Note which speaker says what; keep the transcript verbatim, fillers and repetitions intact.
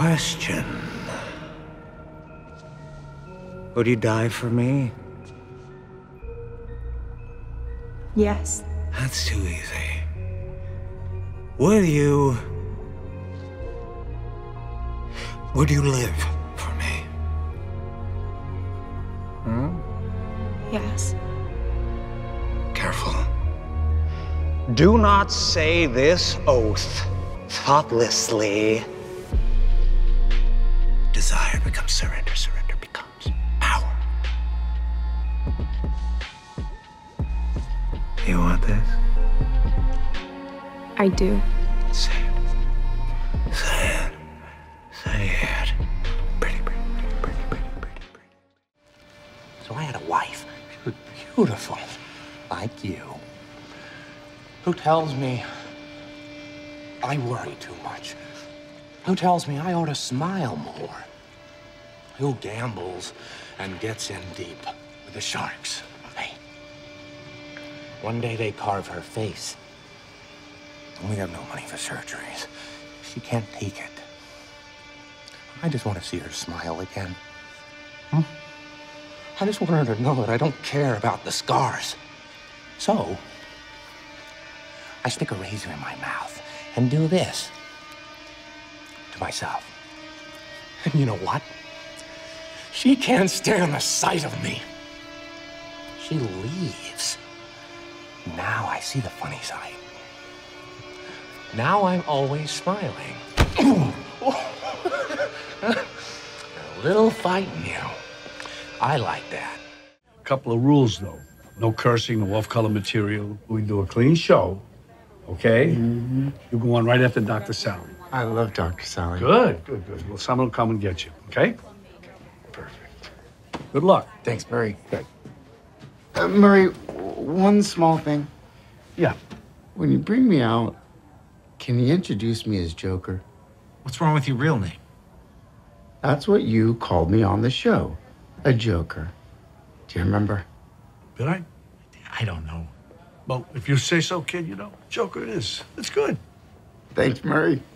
Speaker 1: question. Would you die for me?
Speaker 2: Yes.
Speaker 1: That's too easy. Will you... Would you live for me? Hmm?
Speaker 2: Yes.
Speaker 1: Careful. Do not say this oath thoughtlessly. Desire becomes surrender, surrender becomes power. You want this?
Speaker 2: I do.
Speaker 1: Say it. Say it. Say it. Pretty, pretty, pretty, pretty, pretty, pretty, pretty.
Speaker 3: So I had a wife, she was beautiful, like you, who tells me I worry too much, who tells me I ought to smile more, who gambles and gets in deep with the sharks. Hey, one day they carve her face, and we have no money for surgeries. She can't take it. I just want to see her smile again. Hmm? I just want her to know that I don't care about the scars. So, I stick a razor in my mouth and do this to myself. And you know what? She can't stand the sight of me. She leaves. Now I see the funny side. Now I'm always smiling. A little fight in you. I like that.
Speaker 4: Couple of rules, though. No cursing, no off-color material. We do a clean show, okay? Mm-hmm. You go on right after Doctor Sally.
Speaker 5: I love Doctor Sally.
Speaker 4: Good, good, good. Well, someone will come and get you, okay? Perfect. Good luck.
Speaker 5: Thanks, Murray.
Speaker 4: Okay.
Speaker 5: Uh, Murray, one small thing.
Speaker 4: Yeah.
Speaker 5: When you bring me out, can you introduce me as Joker?
Speaker 6: What's wrong with your real name?
Speaker 5: That's what you called me on the show. A Joker. Do you remember?
Speaker 4: Did I?
Speaker 6: I don't know.
Speaker 4: Well, if you say so, kid, you know, Joker it is. It's good.
Speaker 5: Thanks, Murray.